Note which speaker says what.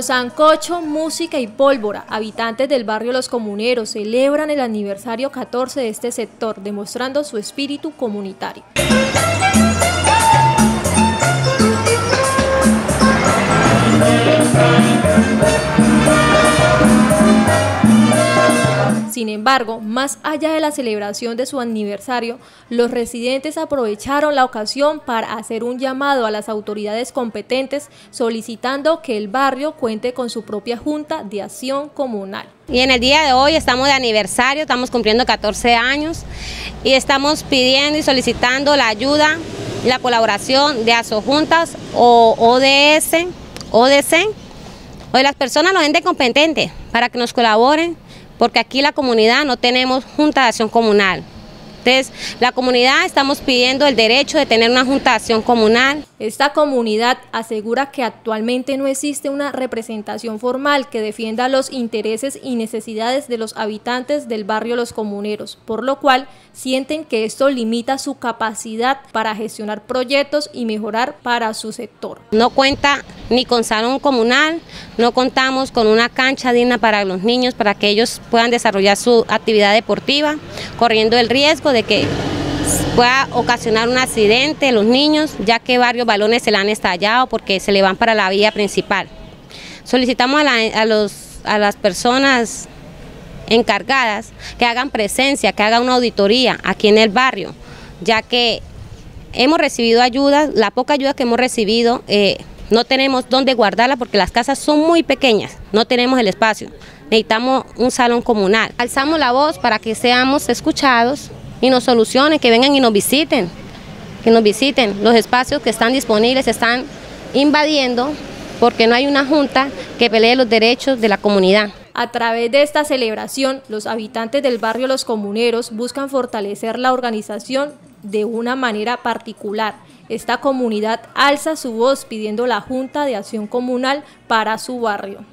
Speaker 1: Con sancocho, música y pólvora, habitantes del barrio Los Comuneros celebran el aniversario 14 de este sector, demostrando su espíritu comunitario. Sin embargo, más allá de la celebración de su aniversario, los residentes aprovecharon la ocasión para hacer un llamado a las autoridades competentes solicitando que el barrio cuente con su propia Junta de Acción Comunal.
Speaker 2: Y en el día de hoy estamos de aniversario, estamos cumpliendo 14 años y estamos pidiendo y solicitando la ayuda y la colaboración de asojuntas o ODS, ODC o de las personas, los entes competentes para que nos colaboren, porque aquí la comunidad no tenemos junta de acción comunal. Entonces, la comunidad estamos pidiendo el derecho de tener una junta de acción comunal.
Speaker 1: Esta comunidad asegura que actualmente no existe una representación formal que defienda los intereses y necesidades de los habitantes del barrio Los Comuneros, por lo cual sienten que esto limita su capacidad para gestionar proyectos y mejorar para su sector.
Speaker 2: No cuenta ni con salón comunal, no contamos con una cancha digna para los niños, para que ellos puedan desarrollar su actividad deportiva, corriendo el riesgo de que pueda ocasionar un accidente los niños, ya que varios balones se le han estallado porque se le van para la vía principal. Solicitamos a las personas encargadas que hagan presencia, que hagan una auditoría aquí en el barrio, ya que hemos recibido ayuda, la poca ayuda que hemos recibido, no tenemos dónde guardarla porque las casas son muy pequeñas, no tenemos el espacio, necesitamos un salón comunal. Alzamos la voz para que seamos escuchados y nos solucionen, que vengan y nos visiten, los espacios que están disponibles se están invadiendo porque no hay una junta que pelee los derechos de la comunidad.
Speaker 1: A través de esta celebración, los habitantes del barrio Los Comuneros buscan fortalecer la organización de una manera particular. Esta comunidad alza su voz pidiendo la Junta de Acción Comunal para su barrio.